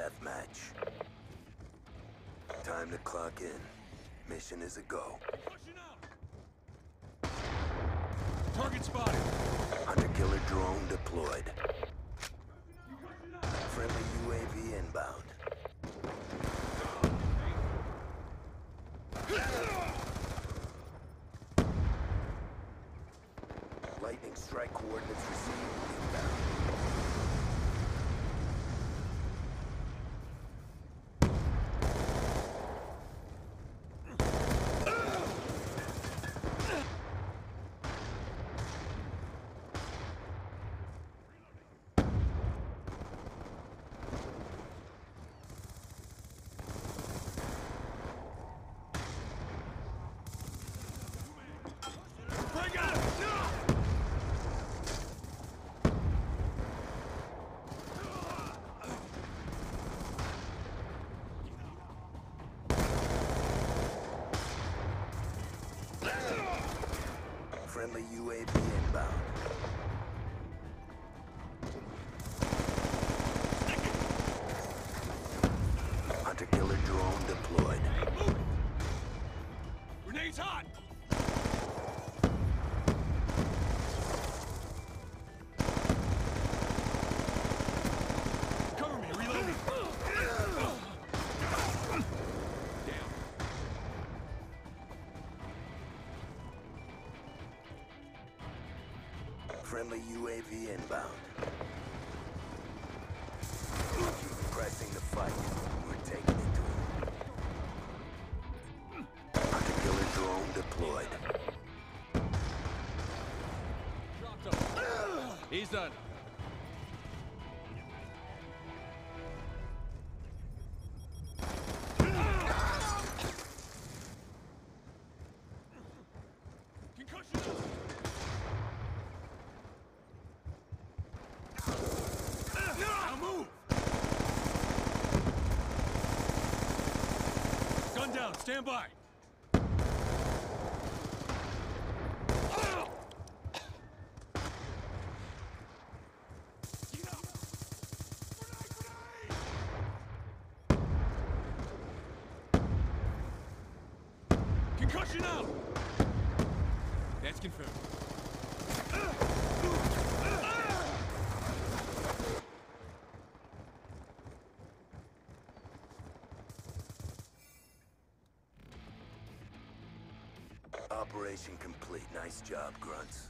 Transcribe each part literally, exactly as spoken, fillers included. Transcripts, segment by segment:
deathmatch. Time to clock in. Mission is a go. Target spotted. Hunter-killer drone deployed. Friendly U A V inbound. Lightning strike coordinates received inbound. Friendly U A V inbound. Hunter-killer drone deployed. Grenades hot! Cover me, reloading! Damn. Friendly U A V inbound. Keep pressing the fight. We're taking it to him. Hunter-killer drone deployed. Dropped him. He's done. Concussion! Now move! Gun down, stand by! Concussion out! That's confirmed. Operation complete. Nice job, grunts.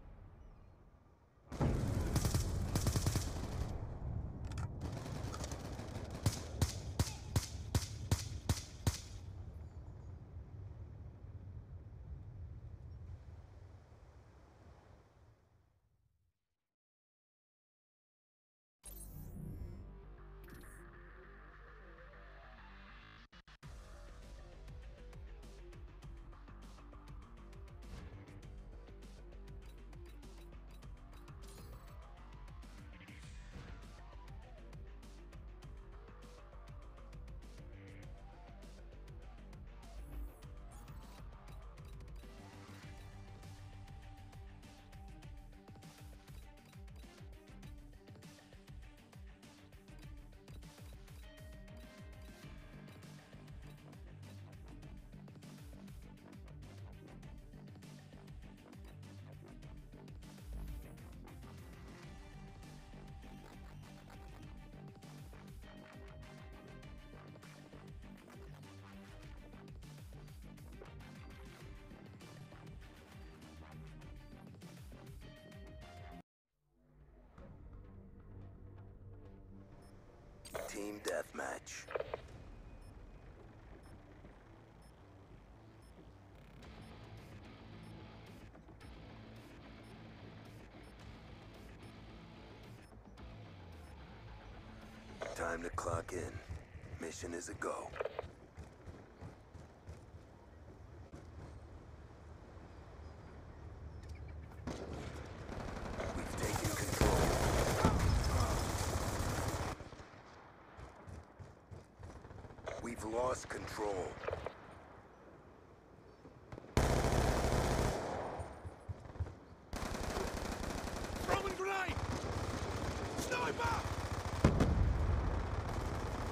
Team deathmatch. Time to clock in. Mission is a go. We've taken control. We've lost control. Throwing grenade! Sniper!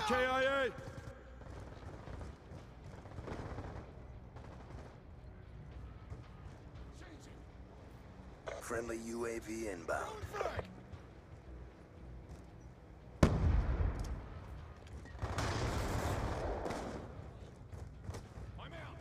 K I A! Friendly U A V inbound. I'm out.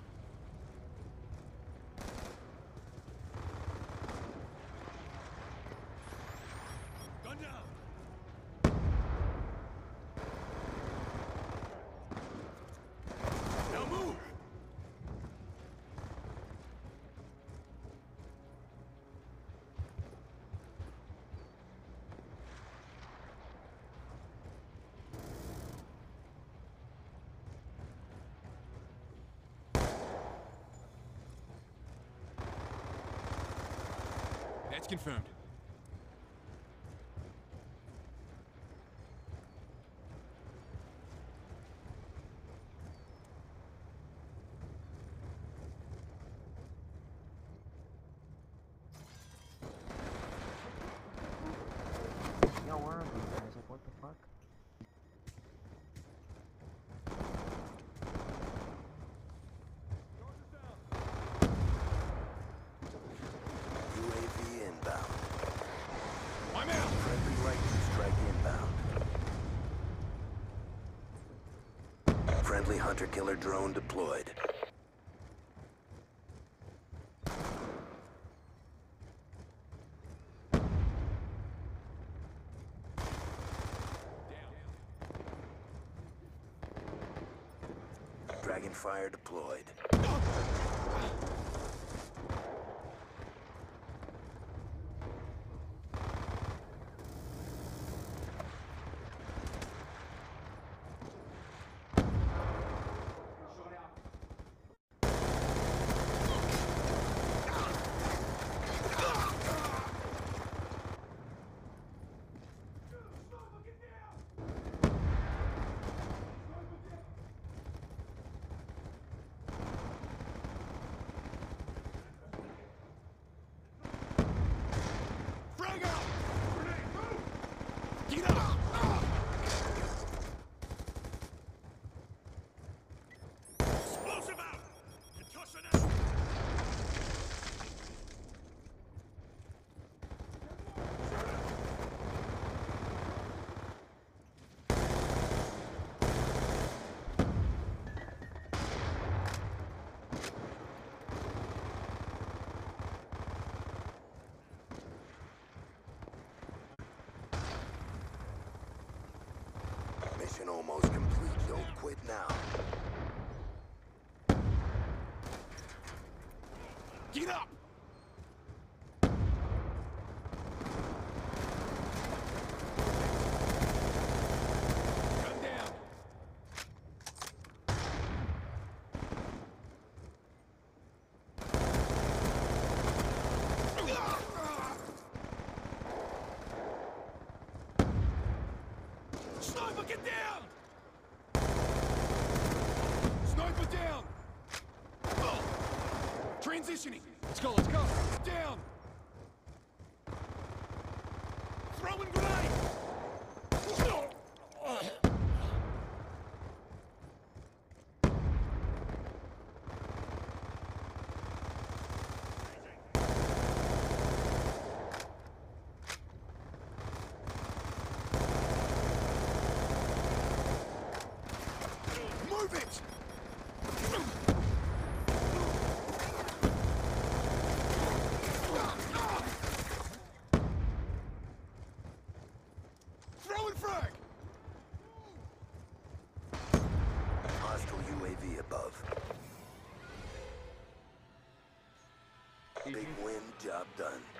Gun down. Now move. That's confirmed. Yo, where are these guys? Like, what the fuck? U A V inbound. I'm out. Friendly lightning strike inbound. Friendly hunter-killer drone deployed. Dragon fire deployed. Frag out! Get up! Explosive out! Concussion out! Mission almost complete. Don't quit now. Get up! Gun down! Sniper, get down! Sniper down! Oh. Transitioning! Let's go, let's go! Down! Throwing grenade! Move it! Throwing frag! Hostile U A V above. Big win, job done.